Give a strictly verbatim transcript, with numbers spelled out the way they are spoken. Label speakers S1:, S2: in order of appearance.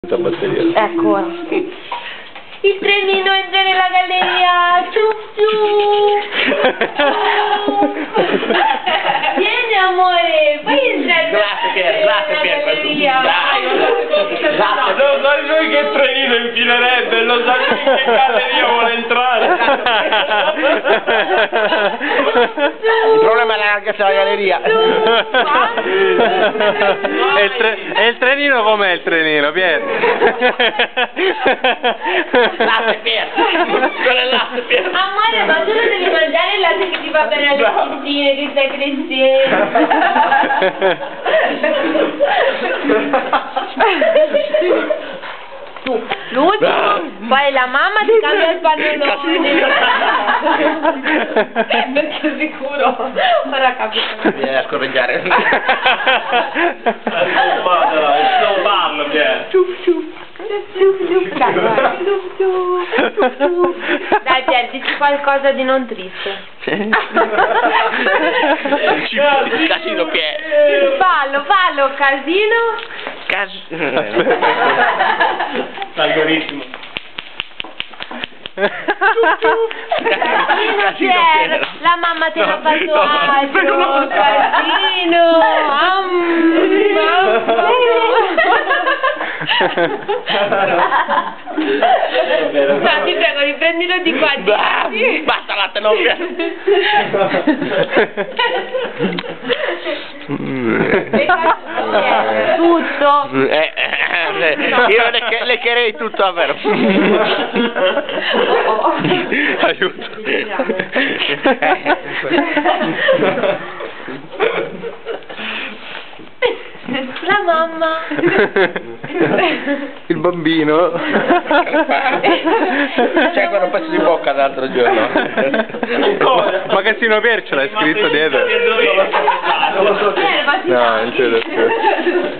S1: Batteria.
S2: Ecco. Il trenino entra nella galleria. Ciu ciu. Vieni amore, poi entra
S3: Grazie Pier, grazie Pier,
S2: galleria.
S3: Dai, grazie.
S1: Lo sai lui che trenino infilerebbe, lo sai lui che galleria vuole entrare.
S3: Il problema è la larghezza della galleria.
S1: E il, tre e il trenino com'è il trenino, Pier?
S3: Latte Pier, quello è latte Pier.
S2: Amore, ma tu non devi mangiare il latte che ti va bene alle puntine che stai crescendo. L'ultimo, poi la mamma ti cambia il pannolone. Perché sicuro ora capito.
S3: Vieni a scorreggiare.
S1: Non parlo, Pier.
S2: Dai, dai Pier, dici qualcosa di non triste.
S3: Casino Pier.
S2: Fallo, fallo, casino.
S1: Algoritmo.
S2: Casino Pier, la mamma te l'ha fatto altro. Casino. Ma ti prego, riprendilo di qua. Di
S3: Basta latte, non Pier.
S2: Tutto.
S3: Eh, eh, io le leccherei tutto a vero. Aiuto.
S2: La mamma.
S1: Il bambino.
S3: C'è ancora un pezzo di bocca l'altro giorno.
S1: Ma Casino Pier ce l'hai scritto dietro?
S2: Eh, ma si
S1: No, non c'è da